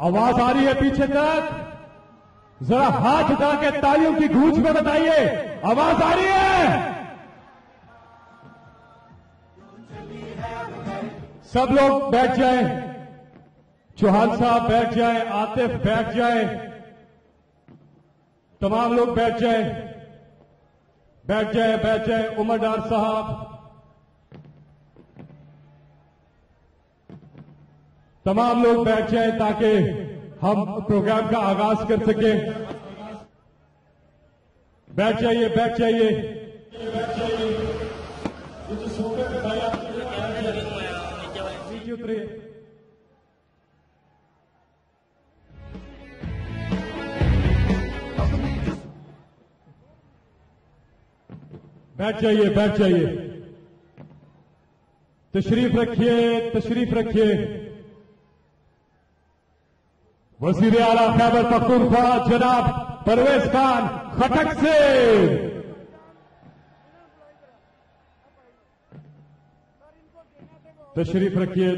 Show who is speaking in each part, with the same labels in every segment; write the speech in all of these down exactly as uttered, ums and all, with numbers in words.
Speaker 1: आवाज आ रही है पीछे तक? जरा हाथ उठा के तालियों की गूंज में बताइए, आवाज आ रही है? सब लोग बैठ जाएं, चौहान साहब बैठ जाएं, आतिफ बैठ जाएं, तमाम लोग बैठ जाएं, बैठ जाएं, बैठ जाएं। उमर डार साहब, तमाम लोग बैठ जाएं ताकि हम प्रोग्राम का आगाज कर सकें। बैठ जाइए, बैठ जाइए, बैठ जाइए। ये जो सोफे पे भाई आप नीचे उतरिए। बैठ जाइए, बैठ जाइए, तशरीफ रखिए, तशरीफ रखिए। वजीर आला खैबर पख्तूनख्वा जनाब परवेज खान खटक से तशरीफ रखिए।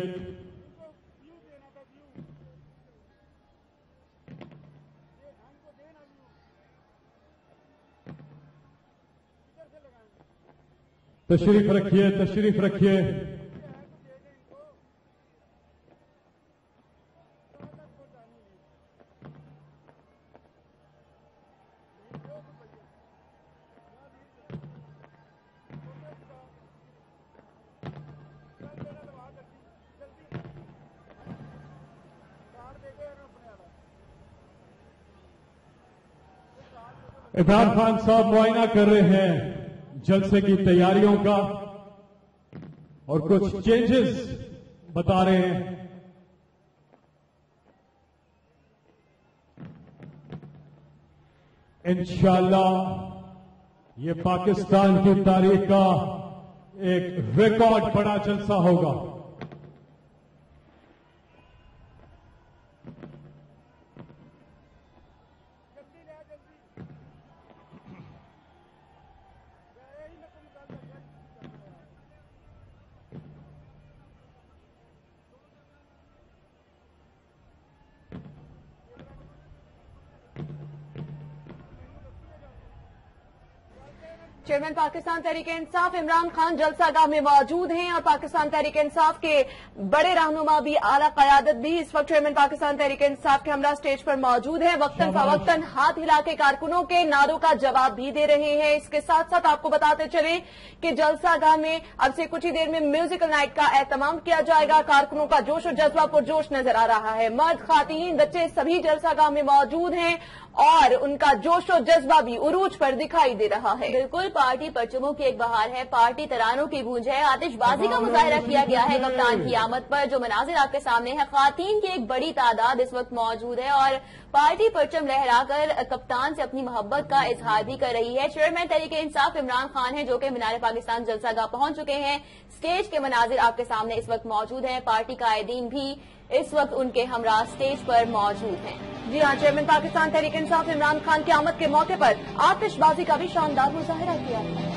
Speaker 1: तशरीफ रखिए, तशरीफ रखिए। इमरान खान साहब मुआयना कर रहे हैं जलसे की तैयारियों का और कुछ चेंजेस बता रहे हैं। इंशाअल्लाह ये पाकिस्तान की तारीख का एक रिकॉर्ड बड़ा जलसा होगा।
Speaker 2: चेयरमैन पाकिस्तान तहरीक इंसाफ इमरान खान जलसागाह में मौजूद हैं और पाकिस्तान तहरीक इंसाफ के बड़े रहनुमा भी, आला क़यादत भी इस वक्त चेयरमैन पाकिस्तान तहरीक इंसाफ के हमरा स्टेज पर मौजूद हैं। वक्तन फवक्तन हाथ हिला के कारकुनों के नारों का जवाब भी दे रहे हैं। इसके साथ साथ आपको बताते चले कि जलसागाह में अब से कुछ ही देर में म्यूजिकल नाइट का एहतमाम किया जाएगा। कारकुनों का जोश और जज्बा पुरजोश नजर आ रहा है। मर्द, खातून, बच्चे सभी जलसागाह में मौजूद हैं और उनका जोश और जज्बा भी उरूज पर दिखाई दे रहा है।
Speaker 3: बिल्कुल, पार्टी परचमों की एक बहार है, पार्टी तरानों की गूंज है। आतिशबाजी का मुजाहरा किया गया है कप्तान की आमद पर। जो मनाजिर आपके सामने है, खातून की एक बड़ी तादाद इस वक्त मौजूद है और पार्टी परचम लहराकर कप्तान से अपनी मोहब्बत का इजहार भी कर रही है। चेयरमैन तहरीक इंसाफ इमरान खान है जो कि मिनार-ए-पाकिस्तान जलसागाह पहुंच चुके हैं। स्टेज के मनाजिर आपके सामने इस वक्त मौजूद हैं। पार्टी कायदीन भी इस वक्त उनके हमरा स्टेज पर मौजूद हैं।
Speaker 2: जी हाँ, चेयरमैन पाकिस्तान तहरीक इंसाफ इमरान खान की आमद के मौके पर आतिशबाजी का भी शानदार मुजाहरा किया।